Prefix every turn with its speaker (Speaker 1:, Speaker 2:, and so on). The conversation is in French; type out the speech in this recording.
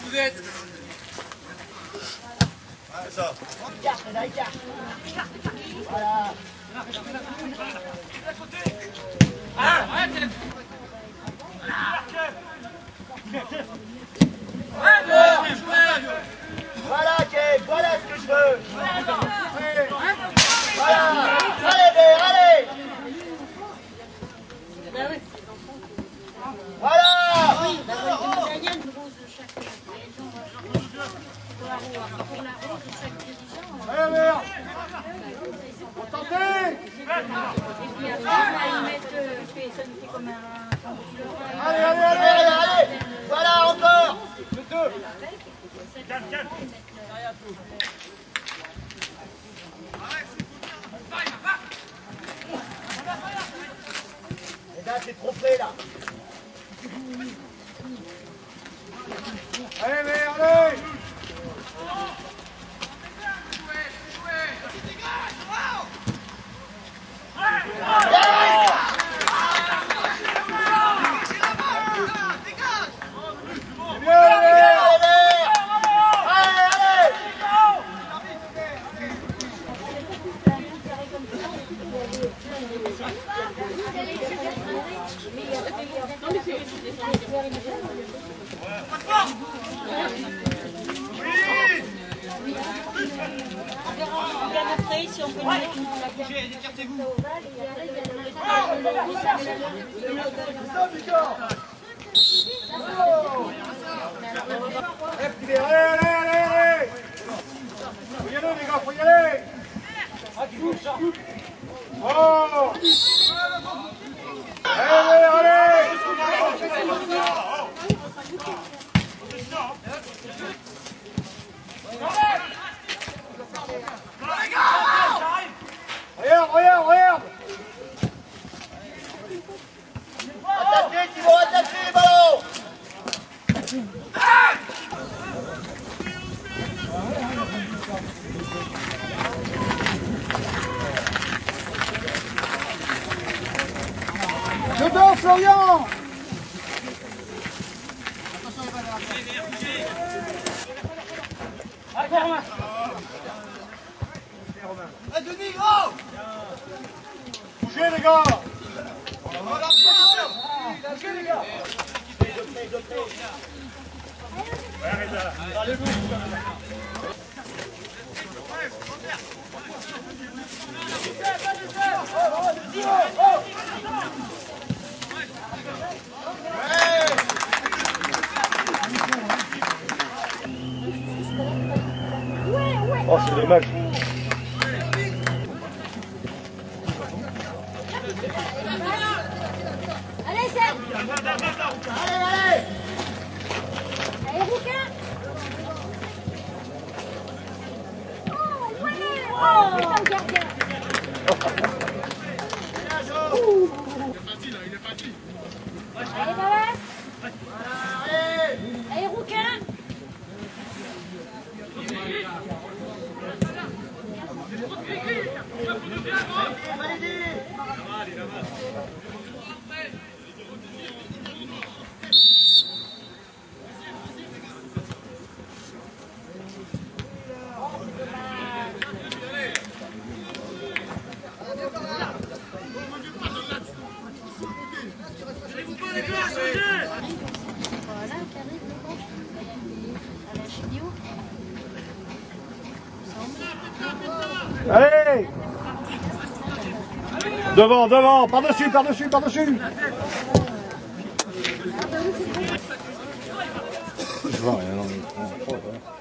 Speaker 1: vous êtes.
Speaker 2: C'est ça.
Speaker 3: Voilà. Voilà, Kate, voilà ce que je veux. Voilà. Allez, Bér, allez. Voilà.
Speaker 4: Oui, bah oui, il y a une rose de chaque dirigeant. Pour la rose de chaque dirigeant.
Speaker 3: Allez, Bér. Faut tenter.
Speaker 4: Et puis après, là, ils mettent, ça nous fait comme un...
Speaker 3: Allez, allez, allez, allez. Voilà, encore. Le 2.
Speaker 1: Calme, calme.
Speaker 3: Et là, t'es trompé, là. Allez, Bér, allez.
Speaker 4: Après, si on peut mettre la carte, écartez-vous.
Speaker 3: Allez, allez, allez, allez. Faut y aller, les gars, faut y aller. Oh. Allez, allez. Regarde, regarde, regarde. Attaquez, qui vont attaquer les ballons. Dedans, Florian.
Speaker 2: Allez, Denis, gros.
Speaker 3: Bougez, les gars.
Speaker 2: Bougez, les gars.
Speaker 3: Oh, c'est dommage.
Speaker 4: Allez, Serge.
Speaker 3: Allez, allez.
Speaker 4: Allez, Rouquin. Oh, ouais. Oh, putain, le gardien. Allez, Balas. Allez, Rouquin. Voilà, qui arrive, le coach. À la chigno.
Speaker 3: Allez. Devant, devant, par-dessus, par-dessus, par-dessus. Je vois rien, non, mais...